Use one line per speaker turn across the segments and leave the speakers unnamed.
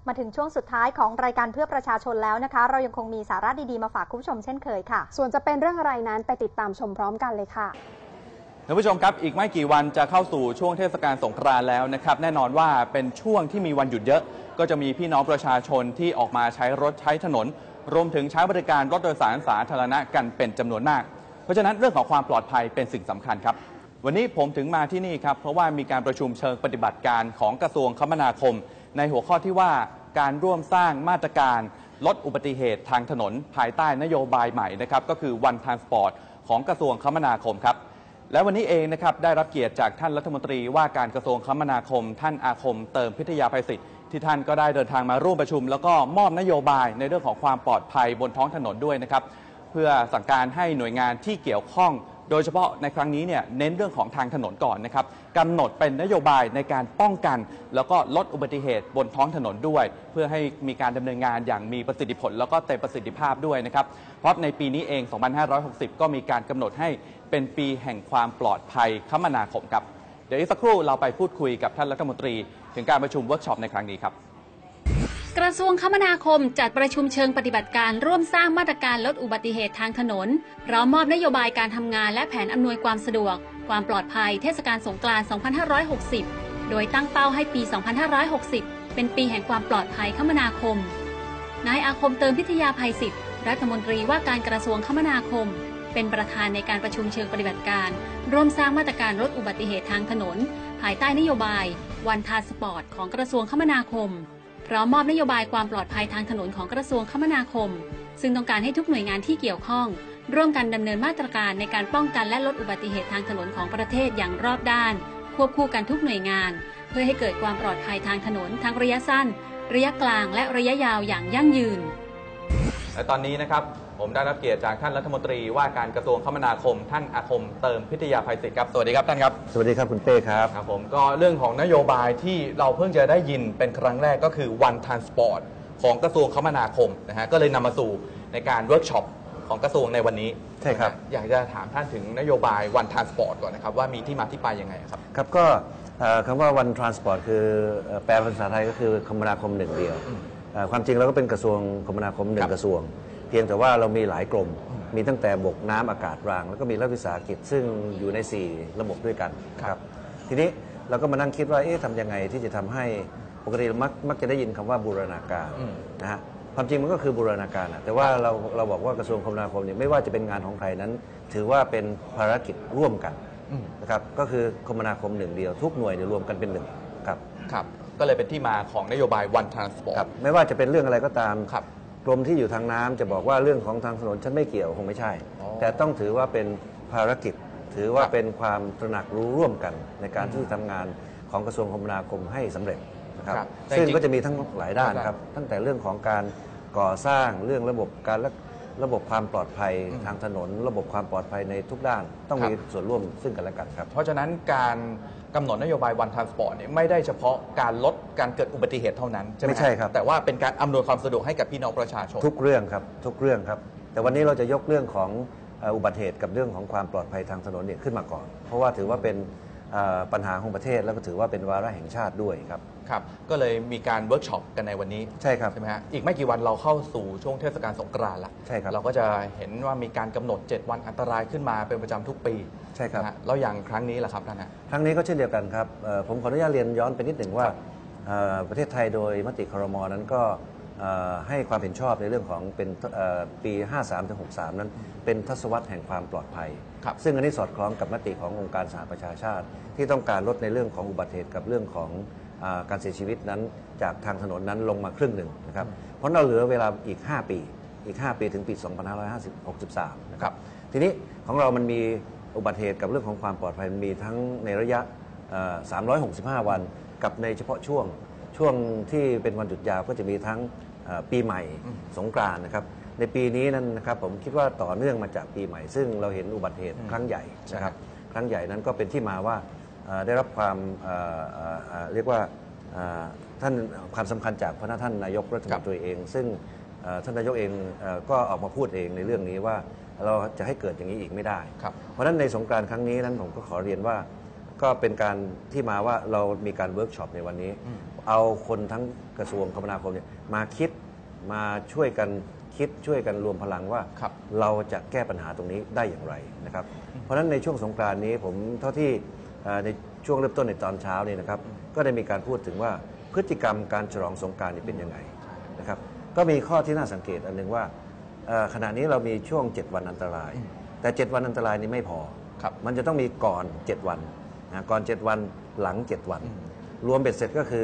มาถึงช่วงสุดท้ายของรายการเพื่อประชาชนแล้วนะคะเรายังคงมีสาระดีๆมาฝากคุณผู้ชมเช่นเคยค่ะ
ส่วนจะเป็นเรื่องอะไรนั้นไปติดตามชมพร้อมกันเลยค่ะ
ท่านผู้ชมครับอีกไม่กี่วันจะเข้าสู่ช่วงเทศกาลสงกรานต์แล้วนะครับแน่นอนว่าเป็นช่วงที่มีวันหยุดเยอะก็จะมีพี่น้องประชาชนที่ออกมาใช้รถใช้ถนนรวมถึงใช้บริการรถโดยสารสาธารณะกันเป็นจำนวนมากเพราะฉะนั้นเรื่องของความปลอดภัยเป็นสิ่งสำคัญครับวันนี้ผมถึงมาที่นี่ครับเพราะว่ามีการประชุมเชิงปฏิบัติการของกระทรวงคมนาคมในหัวข้อที่ว่าการร่วมสร้างมาตรการลดอุบัติเหตุทางถนนภายใต้นโยบายใหม่นะครับก็คือ One Transport ของกระทรวงคมนาคมครับและวันนี้เองนะครับได้รับเกียรติจากท่านรัฐมนตรีว่าการกระทรวงคมนาคมท่านอาคมเติมพิทยาภัยศิษย์ที่ท่านก็ได้เดินทางมาร่วมประชุมแล้วก็มอบนโยบายในเรื่องของความปลอดภัยบนท้องถนนด้วยนะครับเพื่อสั่งการให้หน่วยงานที่เกี่ยวข้องโดยเฉพาะในครั้งนี้เนี่ยเน้นเรื่องของทางถนนก่อนนะครับกำหนดเป็นนโยบายในการป้องกันแล้วก็ลดอุบัติเหตุบนท้องถนนด้วยเพื่อให้มีการดำเนินงานอย่างมีประสิทธิผลแล้วก็เต็มประสิทธิภาพด้วยนะครับเพราะในปีนี้เอง 2560 ก็มีการกำหนดให้เป็นปีแห่งความปลอดภัยคมนาคมครับเดี๋ยวอีกสักครู่เราไปพูดคุยกับท่านรัฐมนตรีถึงการประชุมเวิร์กช็อปในครั้งนี้ครับ
กระทรวงคมนาคมจัดประชุมเชิงปฏิบัติการร่วมสร้างมาตรการลดอุบัติเหตุทางถนนพร้อมมอบนโยบายการทำงานและแผนอำนวยความสะดวกความปลอดภัยเทศกาลสงกรานต์ 2560 โดยตั้งเป้าให้ปี 2560 เป็นปีแห่งความปลอดภัยคมนาคมนายอาคมเติมพิทยาภัยศิษย์รัฐมนตรีว่าการกระทรวงคมนาคมเป็นประธานในการประชุมเชิงปฏิบัติการร่วมสร้างมาตรการลดอุบัติเหตุทางถนนภายใต้นโยบาย One Transport ของกระทรวงคมนาคมพร้อมมอบนโยบายความปลอดภัยทางถนนของกระทรวงคมนาคมซึ่งต้องการให้ทุกหน่วยงานที่เกี่ยวข้องร่วมกันดำเนินมาตรการในการป้องกันและลดอุบัติเหตุทางถนนของประเทศอย่างรอบด้านควบคู่กันทุกหน่วยงานเพื่อให้เกิดความปลอดภัยทางถนนทั้งระยะสั้นระยะกลางและระยะยาวอย่างยั่งยืน
และตอนนี้นะครับผมได้รับเกียรติจากท่านรัฐมนตรีว่าการกระทรวงคมนาคมท่านอาคมเติมพิทยาภัยศิษย์ครับสวัสดีครับท่านครับ
สวัสดีครับคุณเป้ครับ
ครับผมก็เรื่องของนโยบายที่เราเพิ่งจะได้ยินเป็นครั้งแรกก็คือ One Transport ของกระทรวงคมนาคมนะฮะก็เลยนำมาสู่ในการเวิร์กช็อปของกระทรวงในวันนี้
ใช่ครับ
อยากจะถามท่านถึงนโยบาย One Transport ก่อนนะครับว่ามีที่มาที่ไปยังไงครับ
ครับก็คำว่า One Transport คือแปลเป็นภาษาไทยก็คือคมนาคมหนึ่งเดียวความจริงเราก็เป็นกระทรวงคมนาคมหนึ่งกระทรวงเพียงแต่ว่าเรามีหลายกรมมีตั้งแต่บกน้ำอากาศรางแล้วก็มีรัฐวิสาหกิจซึ่งอยู่ใน4ระบบด้วยกันครับทีนี้เราก็มานั่งคิดว่าทำยังไงที่จะทำให้ปกติมักจะได้ยินคำว่าบูรณาการนะฮะความจริงมันก็คือบูรณาการแต่ว่าเราบอกว่ากระทรวงคมนาคมเนี่ยไม่ว่าจะเป็นงานของใครนั้นถือว่าเป็นภารกิจร่วมกันนะครับก็คือคมนาคมหนึ่งเดียวทุกหน่วยรวมกันเป็นหนึ่งครับ
ครับก็เลยเป็นที่มาของนโยบาย One Transport
ครับไม่ว่าจะเป็นเรื่องอะไรก็ตามกรมที่อยู่ทางน้ำจะบอกว่าเรื่องของทางถนนฉันไม่เกี่ยวคงไม่ใช่แต่ต้องถือว่าเป็นภารกิจถือว่าเป็นความตระหนักรู้ร่วมกันในการที่ทำงานของกระทรวงคมนาคมให้สำเร็จนะครับซึ่งก็จะมีทั้งหลายด้านครับตั้งแต่เรื่องของการก่อสร้างเรื่องระบบความปลอดภัยทางถนนระบบความปลอดภัยในทุกด้านต้องมีส่วนร่วมซึ่งกันและกันครับ
เพราะฉะนั้นการกำหนดนโยบาย One Transport เนี่ยไม่ได้เฉพาะการลดการเกิดอุบัติเหตุเท่านั้นใช่ไหม
ไม่ใช่ครับ
แต่ว่าเป็นการอำนวยความสะดวกให้กับพี่น้องประชาชน
ทุกเรื่องครับทุกเรื่องครับแต่วันนี้เราจะยกเรื่องของอุบัติเหตุกับเรื่องของความปลอดภัยทางถนนเนี่ยขึ้นมาก่อนเพราะว่าถือว่าเป็นปัญหาของประเทศแล้วก็ถือว่าเป็นวาระแห่งชาติด้วยครับ
ครับก็เลยมีการเวิร์กช็อปกันในวันนี้
ใช่ครับ
ใช่ไหมฮะอีกไม่กี่วันเราเข้าสู่ช่วงเทศกาลสงกรานต์ละ
ใช่ครับ
เราก็จะเห็นว่ามีการกำหนด7วันอันตรายขึ้นมาเป็นประจำทุกปี
ใช่ครับ
แล้วอย่างครั้งนี้ล่ะครับท่านฮะ
ครั้งนี้ก็เช่นเดียวกันครับผมขออนุญาตเรียนย้อนไปนิดหนึ่งว่าประเทศไทยโดยมติครม.นั้นก็ให้ความเห็นชอบในเรื่องของเป็นปี 53-63 นั้นเป็นทศวรรษแห่งความปลอดภัยซึ่งอันนี้สอดคล้องกับมติขององค์การสหประชาชาติที่ต้องการลดในเรื่องของอุบัติเหตุกับเรื่องของการเสียชีวิตนั้นจากทางถนนนั้นลงมาครึ่งหนึ่งนะครับเพราะเราเหลือเวลาอีก 5 ปีถึงปี 2563 นะครับทีนี้ของเรามันมีอุบัติเหตุกับเรื่องของความปลอดภัยมันมีทั้งในระยะ365 วันกับในเฉพาะช่วงที่เป็นวันหยุดยาวก็จะมีทั้งปีใหม่สงกรานต์นะครับในปีนี้นั้นนะครับผมคิดว่าต่อเนื่องมาจากปีใหม่ซึ่งเราเห็นอุบัติเหตุครั้งใหญ่นะครับครั้งใหญ่นั้นก็เป็นที่มาว่าได้รับความเรียกว่าท่านความสำคัญจากพระท่านนายกรัฐมนตรีเองซึ่งท่านนายกเองก็ออกมาพูดเองในเรื่องนี้ว่าเราจะให้เกิดอย่างนี้อีกไม่ได้เพราะฉะนั้นในสงกรานต์ครั้งนี้นั้นผมก็ขอเรียนว่าก็เป็นการที่มาว่าเรามีการเวิร์กช็อปในวันนี้ เอาคนทั้งกระทรวงคมนาคมเนี่ยมาคิดมาช่วยกันคิดช่วยกันรวมพลังว่าเราจะแก้ปัญหาตรงนี้ได้อย่างไรนะครับเพราะฉะนั้นในช่วงสงกรานต์นี้ผมเท่าที่ในช่วงเริ่มต้นในตอนเช้านี่นะครับก็ได้มีการพูดถึงว่าพฤติกรรมการฉลองสงกรานต์นี่เป็นยังไงนะครับก็มีข้อที่น่าสังเกตอันหนึ่งว่าขณะนี้เรามีช่วง7วันอันตรายแต่7วันอันตรายนี้ไม่พอมันจะต้องมีก่อน7วันนะก่อน7วันหลัง7วันรวมเบ็ดเสร็จก็คือ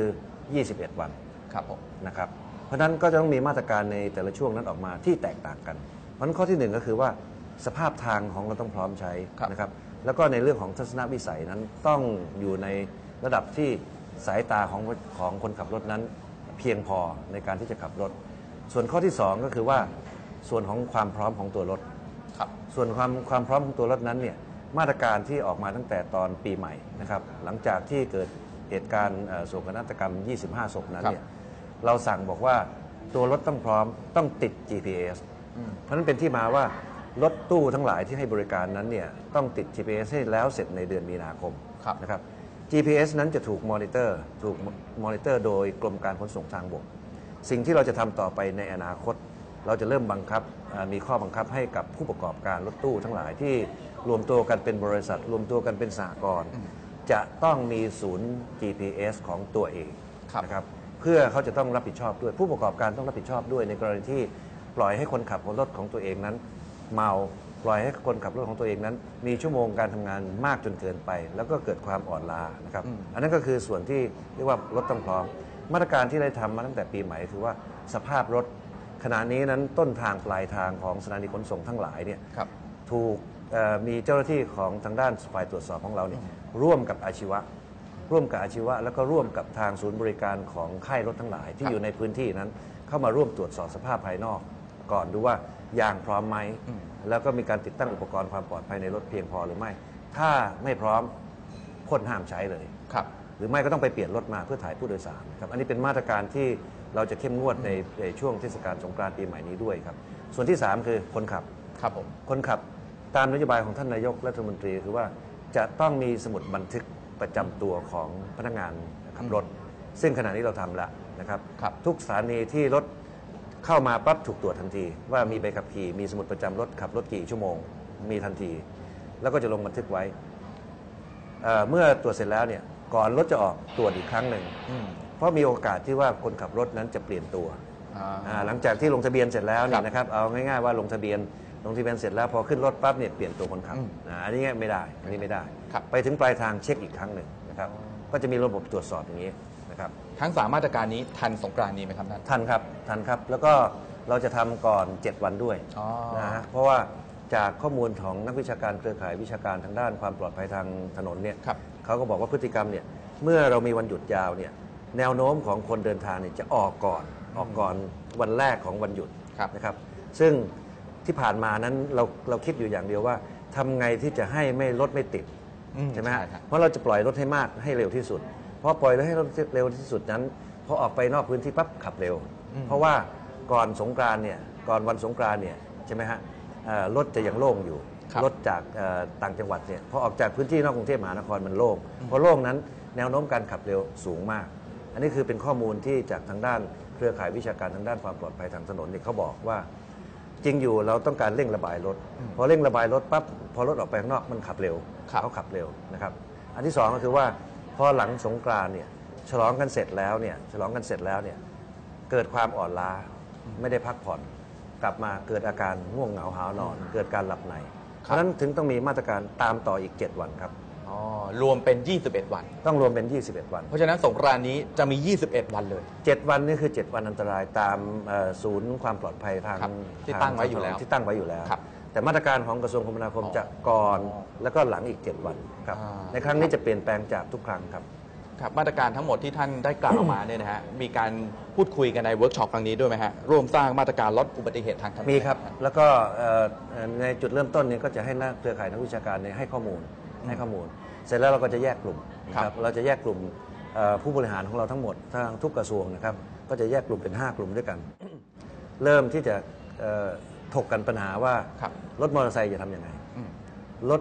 21วัน
ครับผม
นะครับเพราะฉะนั้นก็จะต้องมีมาตรการในแต่ละช่วงนั้นออกมาที่แตกต่างกันเพราะฉะนั้นข้อที่1ก็คือว่าสภาพทางของเราต้องพร้อมใช้นะครับแล้วก็ในเรื่องของทัศนวิสัยนั้นต้องอยู่ในระดับที่สายตาของคนขับรถนั้นเพียงพอในการที่จะขับรถส่วนข้อที่2ก็คือว่าส่วนของความพร้อมของตัวรถส่วนความพร้อมของตัวรถนั้นเนี่ยมาตรการที่ออกมาตั้งแต่ตอนปีใหม่นะครับหลังจากที่เกิดเหตุการณ์โศกนาฏกรรม25ศพนั้นเนี่ยเราสั่งบอกว่าตัวรถต้องพร้อมต้องติด GPS เพราะนั้นเป็นที่มาว่ารถตู้ทั้งหลายที่ให้บริการนั้นเนี่ยต้องติด GPS ให้แล้วเสร็จในเดือนมีนาคมนะครับ GPS นั้นจะถูกมอนิเตอร์โดยกรมการขนส่งทางบกสิ่งที่เราจะทำต่อไปในอนาคตเราจะเริ่มบังคับมีข้อบังคับให้กับผู้ประกอบการรถตู้ทั้งหลายที่รวมตัวกันเป็นบริษัทรวมตัวกันเป็นสหกรณ์จะต้องมีศูนย์ GPS ของตัวเองนะครับเพื่อเขาจะต้องรับผิดชอบด้วยผู้ประกอบการต้องรับผิดชอบด้วยในกรณีที่ปล่อยให้คนขับรถของตัวเองนั้นเมาปล่อยให้คนขับรถของตัวเองนั้นมีชั่วโมงการทำงานมากจนเกินไปแล้วก็เกิดความอ่อนล้านะครับอันนั้นก็คือส่วนที่เรียกว่ารถต้องพร้อมมาตรการที่ได้ทำมาตั้งแต่ปีใหม่คือว่าสภาพรถขณะนี้นั้นต้นทางปลายทางของสถานีขนส่งทั้งหลายเนี่ยถูกมีเจ้าหน้าที่ของทางด้านฝ่ายตรวจสอบของเราเนี่ยร่วมกับอาชีวะแล้วก็ร่วมกับทางศูนย์บริการของค่ายรถทั้งหลายที่อยู่ในพื้นที่นั้นเข้ามาร่วมตรวจสอบสภาพภายนอกก่อนดูว่ายางพร้อมไหมแล้วก็มีการติดตั้งอุปกรณ์ความปลอดภัยในรถเพียงพอหรือไม่ถ้าไม่พร้อมพ่นห้ามใช้เลยหรือไม่ก็ต้องไปเปลี่ยนรถมาเพื่อถ่ายผู้โดยสารครับอันนี้เป็นมาตรการที่เราจะเข้มงวดในช่วงเทศกาลสงกรานต์ปีใหม่นี้ด้วยครับส่วนที่3คือคนขับคนขับตามนโยบายของท่านนายกรัฐมนตรีคือว่าจะต้องมีสมุดบันทึกประจำตัวของพนักงานขับรถซึ่งขณะนี้เราทำแล้วนะครับทุกสถานีที่รถเข้ามาปั๊บถูกตรวจทันทีว่ามีใบขับขี่มีสมุดประจำรถขับรถกี่ชั่วโมงมีทันทีแล้วก็จะลงบันทึกไว้เมื่อตรวจเสร็จแล้วเนี่ยก่อนรถจะออกตรวจอีกครั้งหนึ่งเพราะมีโอกาสที่ว่าคนขับรถนั้นจะเปลี่ยนตัวหลังจากที่ลงทะเบียนเสร็จแล้วเนี่ยนะครับเอาง่ายๆว่าลงทะเบียนเสร็จแล้วพอขึ้นรถปั๊บเนี่ยเปลี่ยนตัวคนขับอันนี้ไม่ได้ไปถึงปลายทางเช็คอีกครั้งหนึ่งนะครับก็จะมีระบบตรวจสอบอย่างนี้นะครับ
ทั้ง3มาตรการนี้ทันสงกรานต์นี้ไหมครับท่าน
ทันครับแล้วก็เราจะทำก่อน7วันด้วยนะฮะเพราะว่าจากข้อมูลของนักวิชาการเครือข่ายวิชาการทางด้านความปลอดภัยทางถนนเนี่ยเขาก็บอกว่าพฤติกรรมเนี่ยเมื่อเรามีวันหยุดยาวเนี่ยแนวโน้มของคนเดินทางเนี่ยจะออกก่อนวันแรกของวันหยุดนะครับซึ่งที่ผ่านมานั้นเราคิดอยู่อย่างเดียวว่าทำไงที่จะให้รถไม่ติดใช่ไหมฮะเพราะเราจะปล่อยรถให้มากให้เร็วที่สุดเพราะปล่อยรถให้เร็วที่สุดนั้นพอออกไปนอกพื้นที่ปั๊บขับเร็วเพราะว่าก่อนสงกรานต์เนี่ยก่อนวันสงกรานต์เนี่ยใช่ไหมฮะรถจะยังโล่งอยู่รถจากต่างจังหวัดเนี่ยพอออกจากพื้นที่นอกกรุงเทพมหานครมันโล่งพอโล่งนั้นแนวโน้มการขับเร็วสูงมากอันนี้คือเป็นข้อมูลที่จากทางด้านเครือข่ายวิชาการทางด้านความปลอดภัยทางถนนเนี่ยเขาบอกว่าจริงอยู่เราต้องการเร่งระบายรถพอเร่งระบายรถปั๊บพอรถออกไปข้างนอกมันขับเร็วเขาขับเร็วนะครับอันที่2ก็คือว่าพอหลังสงกรานต์เนี่ยฉลองกันเสร็จแล้วเนี่ยเกิดความอ่อนล้าไม่ได้พักผ่อนกลับมาเกิดอาการง่วงเหงาหาวนอนเกิดการหลับในเพราะฉะนั้นถึงต้องมีมาตรการตามต่ออีก7วันครับ
รวมเป็น21วัน
ต้องรวมเป็น21วัน
เพราะฉะนั้นสงกรานต์นี้จะมี21วันเลย
7วันนี่คือ7วันอันตรายตามศูนย์ความปลอดภัยทาง
ที่ตั้งไว้อยู่แล้ว
แต่มาตรการของกระทรวงคมนาคมจะก่อนแล้วก็หลังอีก7วันครับในครั้งนี้จะเปลี่ยนแปลงจากทุกครั้งครับ
มาตรการทั้งหมดที่ท่านได้กล่าวมาเนี่ยนะฮะมีการพูดคุยกันในเวิร์กช็อปครั้งนี้ด้วยไหมฮะร่วมสร้างมาตรการลดอุบัติเหตุทางถนน
มีครับแล้วก็ในจุดเริ่มต้นนี้ก็จะให้นักเครือข่ายนักวิชาการให้ข้อมูลเสร็จแล้วเราก็จะแยกกลุ่มครับเราจะแยกกลุ่มผู้บริหารของเราทั้งหมดทั้งทุกกระทรวงนะครับก็จะแยกกลุ่มเป็น5กลุ่มด้วยกันเริ่มที่จะถกกันปัญหาว่ารถมอเตอร์ไซค์จะทำยังไงรถ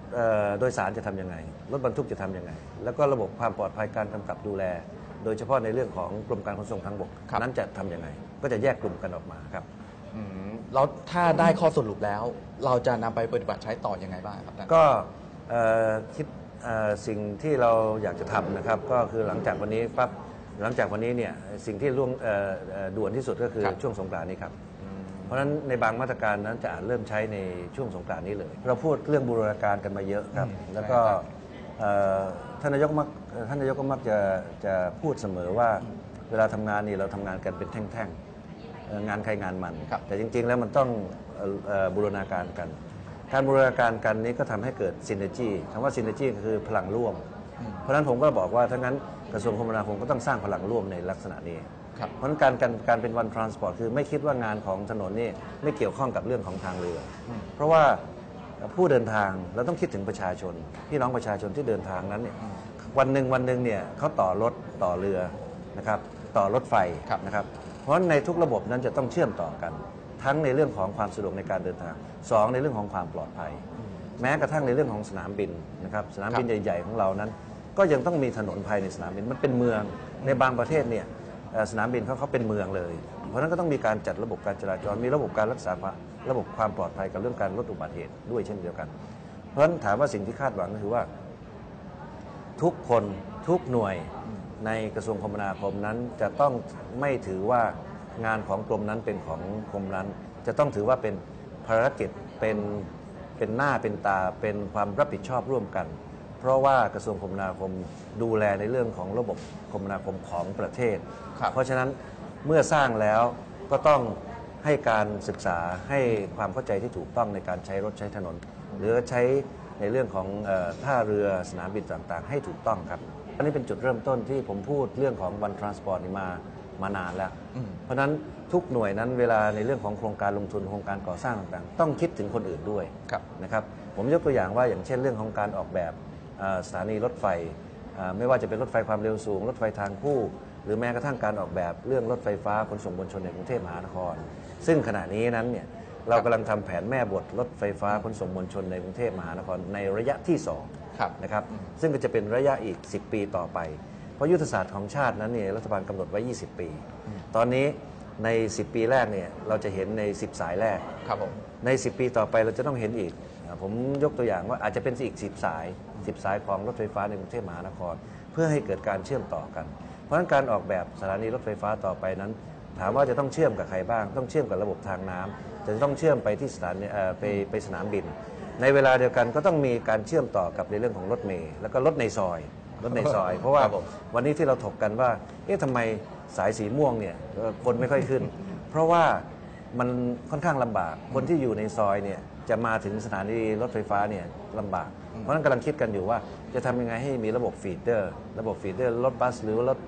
โดยสารจะทำยังไงรถบรรทุกจะทำยังไงแล้วก็ระบบความปลอดภัยการกำกับดูแล โดยเฉพาะในเรื่องของกรมการขนส่งทางบกนั้นจะทำยังไงก็จะแยกกลุ่มกันออกมาครับ
แล้วถ้าได้ข้อสรุปแล้วเราจะนำไปปฏิบัติใช้ต่อยังไงบ้างครับท่าน
ก็คิดสิ่งที่เราอยากจะทำนะครับก็คือหลังจากวันนี้ปั๊บหลังจากวันนี้เนี่ยสิ่งที่ด่วนที่สุดก็คือช่วงสงกรานต์นี้ครับเพราะฉะนั้นในบางมาตรการนั้นจะเริ่มใช้ในช่วงสงกรานต์นี้เลยเราพูดเรื่องบูรณาการกันมาเยอะครับแล้วก็ท่านนายกก็มักจะพูดเสมอว่าเวลาทำงานนี่เราทำงานกันเป็นแท่งๆงานใครงานมันแต่จริงๆแล้วมันต้องบูรณาการกันการบูรณาการกันนี้ก็ทำให้เกิดซินเนอร์จีคำว่าซินเนอร์จีก็คือพลังร่วมเพราะฉะนั้นผมก็บอกว่าถ้างั้นกระทรวงคมนาคมก็ต้องสร้างพลังร่วมในลักษณะนี้เพราะฉะนั้นการเป็นวันทรานสปอร์ตคือไม่คิดว่างานของถนนนี่ไม่เกี่ยวข้องกับเรื่องของทางเรือเพราะว่าผู้เดินทางเราต้องคิดถึงประชาชนพี่น้องประชาชนที่เดินทางนั้นเนี่ยวันหนึ่งเนี่ยเขาต่อรถต่อเรือนะครับต่อรถไฟนะครับเพราะในทุกระบบนั้นจะต้องเชื่อมต่อกันทั้งในเรื่องของความสะดวกในการเดินทาง2ในเรื่องของความปลอดภัยแม้กระทั่งในเรื่องของสนามบินนะครับสนามบินใหญ่ๆของเรานั้นก็ยังต้องมีถนนภายในสนามบินมันเป็นเมืองในบางประเทศเนี่ยสนามบินเขาเป็นเมืองเลยเพราะฉะนั้นก็ต้องมีการจัดระบบการจราจรมีระบบการรักษาระบบความปลอดภัยกับเรื่องการลดอุบัติเหตุด้วยเช่นเดียวกันเพราะฉะนั้นถามว่าสิ่งที่คาดหวังก็คือว่าทุกคนทุกหน่วยในกระทรวงคมนาคมนั้นจะต้องไม่ถือว่างานของกรมนั้นเป็นของกรมนั้นจะต้องถือว่าเป็นภารกิจเป็นหน้าเป็นตาเป็นความรับผิดชอบร่วมกันเพราะว่ากระทรวงคมนาคมดูแลในเรื่องของระบบคมนาคมของประเทศเพราะฉะนั้นเมื่อสร้างแล้วก็ต้องให้การศึกษาให้ความเข้าใจที่ถูกต้องในการใช้รถใช้ถนนหรือใช้ในเรื่องของท่าเรือสนามบินต่างๆให้ถูกต้องครับอันนี้เป็นจุดเริ่มต้นที่ผมพูดเรื่องของวันทรานสปอร์ตนี่มานานแล้วเพราะฉะนั้นทุกหน่วยนั้นเวลาในเรื่องของโครงการลงทุนโครงการก่อสร้างต่างๆต้องคิดถึงคนอื่นด้วยนะครับผมยกตัวอย่างว่าอย่างเช่นเรื่องของการออกแบบสถานีรถไฟไม่ว่าจะเป็นรถไฟความเร็วสูงรถไฟทางคู่หรือแม้กระทั่งการออกแบบเรื่องรถไฟฟ้าขนส่งมวลชนในกรุงเทพมหานครซึ่งขณะนี้นั้นเนี่ยเรากำลังทำแผนแม่บทรถไฟฟ้าขนส่งมวลชนในกรุงเทพมหานครในระยะที่2นะครับซึ่งก็จะเป็นระยะอีก10 ปีต่อไปเพราะยุทธศาสตร์ของชาตินั้นเนี่ยรัฐบาลกำหนดไว้20 ปีตอนนี้ใน10 ปีแรกเนี่ยเราจะเห็นใน10 สายแรกใน10 ปีต่อไปเราจะต้องเห็นอีกผมยกตัวอย่างว่าอาจจะเป็นอีก10 สายของรถไฟฟ้าในกรุงเทพมหานครเพื่อให้เกิดการเชื่อมต่อกันเพราะฉะนั้นการออกแบบสถานีรถไฟฟ้าต่อไปนั้นถามว่าจะต้องเชื่อมกับใครบ้างต้องเชื่อมกับระบบทางน้ำจะต้องเชื่อมไปที่สถานีไปสนามบินในเวลาเดียวกันก็ต้องมีการเชื่อมต่อกับในเรื่องของรถเมล์แล้วก็รถในซอยเพราะว่าวันนี้ที่เราถกกันว่าทำไมสายสีม่วงเนี่ยคนไม่ค่อยขึ้นเพราะว่ามันค่อนข้างลำบากคนที่อยู่ในซอยเนี่ยจะมาถึงสถานีรถไฟฟ้าเนี่ยลำบากเพราะฉะนั้นกำลังคิดกันอยู่ว่าจะทำยังไงให้มีระบบฟีดเดอร์รถบัสหรือรถ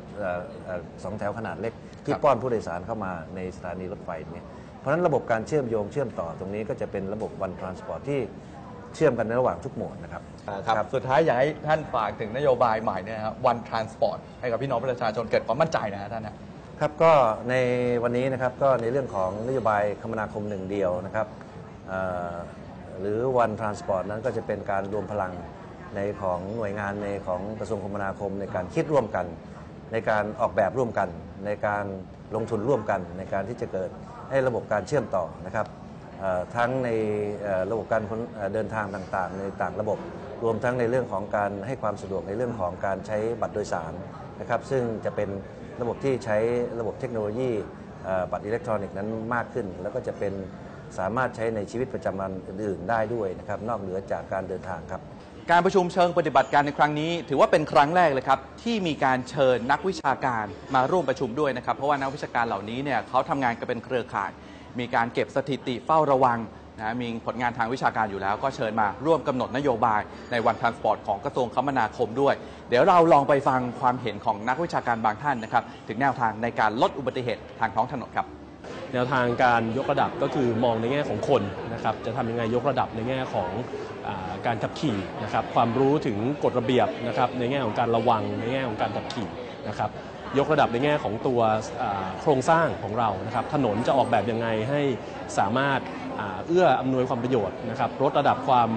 2 แถวขนาดเล็กที่ป้อนผู้โดยสารเข้ามาในสถานีรถไฟเนี่ยเพราะฉะนั้นระบบการเชื่อมโยงเชื่อมต่อตรงนี้ก็จะเป็นระบบวันทรานสปอร์ตที่เชื่อมกันในระหว่างทุกโหมดนะครับ
สุดท้ายอยากให้ท่านฝากถึงนโยบายใหม่เนี่ยครับวันทรานสปอร์ตให้กับพี่น้องประชาชนเกิดความมั่นใจนะท่าน
ครับก็ในวันนี้นะครับก็ในเรื่องของนโยบายคมนาคมหนึ่งเดียวนะครับหรือวันทรานสปอร์ตนั้นก็จะเป็นการรวมพลังในของหน่วยงานในของกระทรวงคมนาคมในการคิดร่วมกันในการออกแบบร่วมกันในการลงทุนร่วมกันในการที่จะเกิดให้ระบบการเชื่อมต่อนะครับทั้งในระบบการเดินทางต่างๆในต่างระบบรวมทั้งในเรื่องของการให้ความสะดวกในเรื่องของการใช้บัตรโดยสารนะครับซึ่งจะเป็นระบบที่ใช้ระบบเทคโนโลยีบัตรอิเล็กทรอนิกส์นั้นมากขึ้นแล้วก็จะเป็นสามารถใช้ในชีวิตประจำวันอื่นๆได้ด้วยนะครับนอกเหนือจากการเดินทางครับ
การประชุมเชิงปฏิบัติการในครั้งนี้ถือว่าเป็นครั้งแรกเลยครับที่มีการเชิญนักวิชาการมาร่วมประชุมด้วยนะครับเพราะว่านักวิชาการเหล่านี้เนี่ยเขาทำงานกันเป็นเครือข่ายมีการเก็บสถิติเฝ้าระวังนะมีผลงานทางวิชาการอยู่แล้วก็เชิญมาร่วมกำหนดนโยบายในวันทรานสปอร์ตของกระทรวงคมนาคมด้วยเดี๋ยวเราลองไปฟังความเห็นของนักวิชาการบางท่านนะครับถึงแนวทางในการลดอุบัติเหตุทางท้องถนนครับ
แนวทางการยกระดับก็คือมองในแง่ของคนนะครับจะทำยังไงยกระดับในแง่ของการขับขี่นะครับความรู้ถึงกฎระเบียบนะครับในแง่ของการระวังในแง่ของการขับขี่นะครับยกระดับในแง่ของตัวโครงสร้างของเรานะครับถนนจะออกแบบยังไงให้สามารถเอื้ออำนวยความประโยชน์นะครับลดระดับความ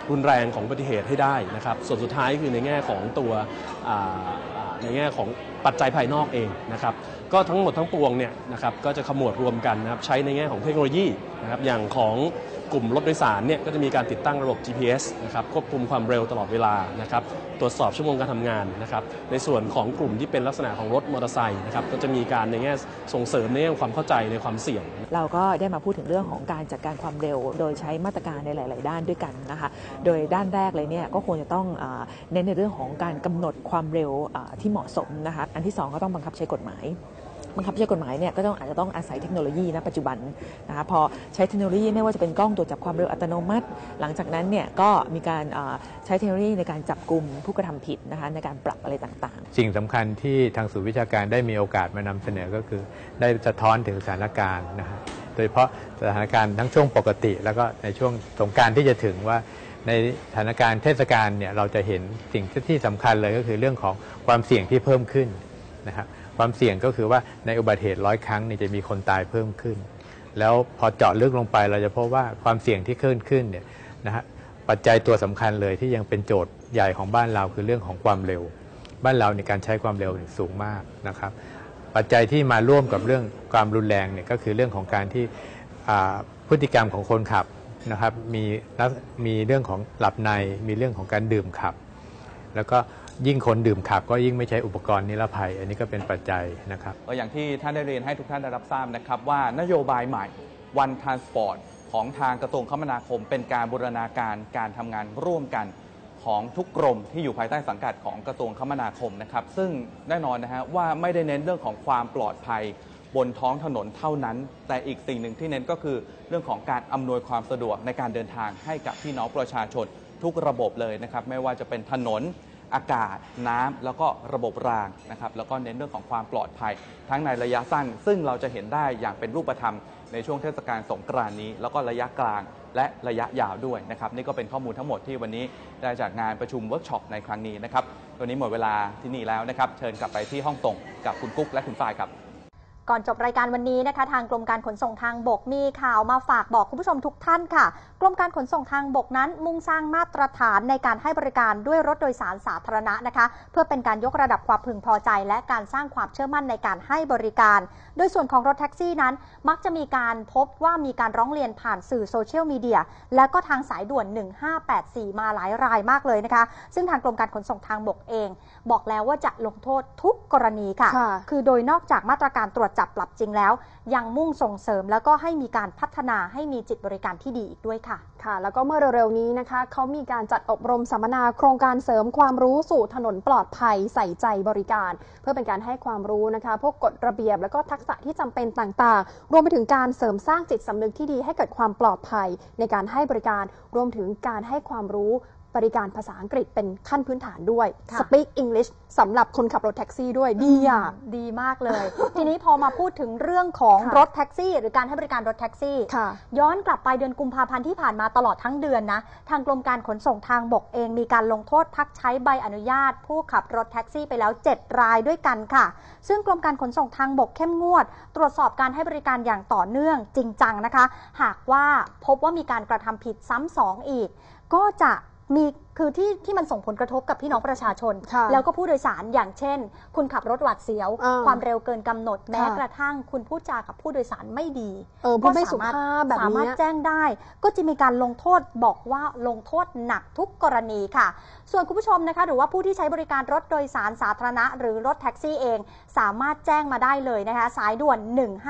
รุนแรงของอุบัติเหตุให้ได้นะครับส่วนสุดท้ายคือในแง่ของตัวในแง่ของปัจจัยภายนอกเองนะครับก็ทั้งหมดทั้งปวงเนี่ยนะครับก็จะขมวดรวมกันนะครับใช้ในแง่ของเทคโนโลยีนะครับอย่างของกลุ่มรถโดยสารเนี่ยก็จะมีการติดตั้งระบบ GPS นะครับควบคุมความเร็วตลอดเวลานะครับตรวจสอบชั่วโมงการทำงานนะครับในส่วนของกลุ่มที่เป็นลักษณะของรถมอเตอร์ไซค์นะครับก็จะมีการในแง่ส่งเสริมในแง่ความเข้าใจในความเสี่ยง
เราก็ได้มาพูดถึงเรื่องของการจัดการความเร็วโดยใช้มาตรการในหลายๆด้านด้วยกันนะคะโดยด้านแรกเลยเนี่ยก็ควรจะต้องเน้นในเรื่องของการกำหนดความเร็วที่เหมาะสมนะคะอันที่2ก็ต้องบังคับใช้กฎหมายเนี่ยก็อาจจะต้องอาศัยเทคโนโลยีนะปัจจุบันนะคะพอใช้เทคโนโลยีไม่ว่าจะเป็นกล้องตรวจจับความเร็วอัตโนมัติหลังจากนั้นเนี่ยก็มีการใช้เทคโนโลยีในการจับกุมผู้กระทำผิดนะคะในการปรับอะไรต่าง
ๆสิ่งสำคัญที่ทางศูนย์วิชาการได้มีโอกาสมานำเสนอก็คือได้สะท้อนถึงสถานการณ์นะฮะโดยเฉพาะสถานการณ์ทั้งช่วงปกติแล้วก็ในช่วงสงกรานต์ที่จะถึงว่าในสถานการณ์เทศกาลเนี่ยเราจะเห็นสิ่งที่สำคัญเลยก็คือเรื่องของความเสี่ยงที่เพิ่มขึ้นนะครับความเสี่ยงก็คือว่าในอุบัติเหตุ100 ครั้งจะมีคนตายเพิ่มขึ้นแล้วพอเจาะลึกลงไปเราจะพบว่าความเสี่ยงที่เพิ่มขึ้นเนี่ยนะฮะปัจจัยตัวสำคัญเลยที่ยังเป็นโจทย์ใหญ่ของบ้านเราคือเรื่องของความเร็วบ้านเราในการใช้ความเร็วสูงมากนะครับปัจจัยที่มาร่วมกับเรื่องความรุนแรงเนี่ยก็คือเรื่องของการที่พฤติกรรมของคนขับนะครับมีเรื่องของหลับในมีเรื่องของการดื่มขับแล้วก็ยิ่งคนดื่มขับก็ยิ่งไม่ใช้อุปกรณ์นิรภัยอันนี้ก็เป็นปัจจัยนะครับ
ก็อย่างที่ท่านได้เรียนให้ทุกท่านได้รับทราบนะครับว่านโยบายใหม่ One Transport ของทางกระทรวงคมนาคมเป็นการบูรณาการการทำงานร่วมกันของทุกกรมที่อยู่ภายใต้สังกัดของกระทรวงคมนาคมนะครับซึ่งแน่นอนนะฮะว่าไม่ได้เน้นเรื่องของความปลอดภัยบนท้องถนนเท่านั้นแต่อีกสิ่งหนึ่งที่เน้นก็คือเรื่องของการอำนวยความสะดวกในการเดินทางให้กับพี่น้องประชาชนทุกระบบเลยนะครับไม่ว่าจะเป็นถนนอากาศน้ำแล้วก็ระบบรางนะครับแล้วก็เน้นเรื่องของความปลอดภัยทั้งในระยะสั้นซึ่งเราจะเห็นได้อย่างเป็นรูปธรรมในช่วงเทศกาลสงกรานต์นี้แล้วก็ระยะกลางและระยะยาวด้วยนะครับนี่ก็เป็นข้อมูลทั้งหมดที่วันนี้ได้จากงานประชุมเวิร์กช็อปในครั้งนี้นะครับวันนี้หมดเวลาที่นี่แล้วนะครับเชิญกลับไปที่ห้องส่งกับคุณกุ๊กและคุณฝ้ายครับ
ก่อนจบรายการวันนี้นะคะทางกรมการขนส่งทางบกมีข่าวมาฝากบอกคุณผู้ชมทุกท่านค่ะกรมการขนส่งทางบกนั้นมุ่งสร้างมาตรฐานในการให้บริการด้วยรถโดยสารสาธารณะนะคะเพื่อเป็นการยกระดับความพึงพอใจและการสร้างความเชื่อมั่นในการให้บริการโดยส่วนของรถแท็กซี่นั้นมักจะมีการพบว่ามีการร้องเรียนผ่านสื่อโซเชียลมีเดียและก็ทางสายด่วน1584มาหลายรายมากเลยนะคะซึ่งทางกรมการขนส่งทางบกเองบอกแล้วว่าจะลงโทษทุกกรณีค่ะคือโดยนอกจากมาตรการตรวจจับปรับจริงแล้วยังมุ่งส่งเสริมแล้วก็ให้มีการพัฒนาให้มีจิตบริการที่ดีอีกด้วยค่ะ
แล้วก็เมื่อเร็วๆนี้นะคะเขามีการจัดอบรมสัมมนาโครงการเสริมความรู้สู่ถนนปลอดภัยใส่ใจบริการเพื่อเป็นการให้ความรู้นะคะพวกกฎระเบียบแล้วก็ทักษะที่จำเป็นต่างๆรวมไปถึงการเสริมสร้างจิตสำนึกที่ดีให้เกิดความปลอดภัยในการให้บริการรวมถึงการให้ความรู้บริการภาษาอังกฤษเป็นขั้นพื้นฐานด้วย Speak English สำหรับคนขับรถแท็กซี่ด้วย
ดีมากเลย ทีนี้พอมาพูดถึงเรื่องของรถแท็กซี่หรือการให้บริการรถแท็กซี่ย้อนกลับไปเดือนกุมภาพันธ์ที่ผ่านมาตลอดทั้งเดือนนะทางกรมการขนส่งทางบกเองมีการลงโทษพักใช้ใบอนุญาตผู้ขับรถแท็กซี่ไปแล้ว7 รายด้วยกันค่ะซึ่งกรมการขนส่งทางบกเข้มงวดตรวจสอบการให้บริการอย่างต่อเนื่องจริงจังนะคะหากว่าพบว่ามีการกระทำผิดซ้ำสองอีกก็จะมีคือที่มันส่งผลกระทบกับพี่น้องประชาชนแล้วก็ผู้โดยสารอย่างเช่นคุณขับรถหวาดเสียวความเร็วเกินกำหนดแม้กระทั่งคุณพูดจากับผู้โดยสารไม่ดี
ก็ไม่สุภาพแบบนี้
สามารถแจ้งได้ก็จะมีการลงโทษบอกว่าลงโทษหนักทุกกรณีค่ะส่วนคุณผู้ชมนะคะหรือว่าผู้ที่ใช้บริการรถโดยสารสาธารณะหรือรถแท็กซี่เองสามารถแจ้งมาได้เลยนะคะสายด่วน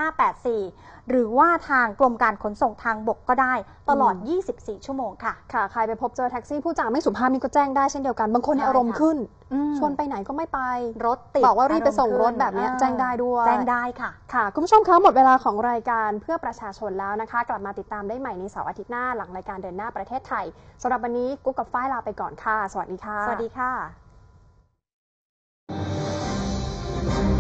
1584หรือว่าทางกรมการขนส่งทางบกก็ได้ตลอด24ชั่วโมงค่ะ
ใครไปพบเจอแท็กซี่ผู้จาไม่สุภาพนี่ก็แจ้งได้เช่นเดียวกันบางคนอารมณ์ขึ้นชวนไปไหนก็ไม่ไป
รถติด
บอกว่ารีบไปส่งรถแบบนี้แจ้งได้ด้วย
แจ้งได้
ค่ะคุณผู้ชมคะหมดเวลาของรายการเพื่อประชาชนแล้วนะคะกลับมาติดตามได้ใหม่ในเสาร์อาทิตย์หน้าหลังรายการเดินหน้าประเทศไทยสำหรับวันนี้กุ๊กกับฝ้ายลาไปก่อนค่ะสวัสดีค่ะ
สวัสดีค่ะ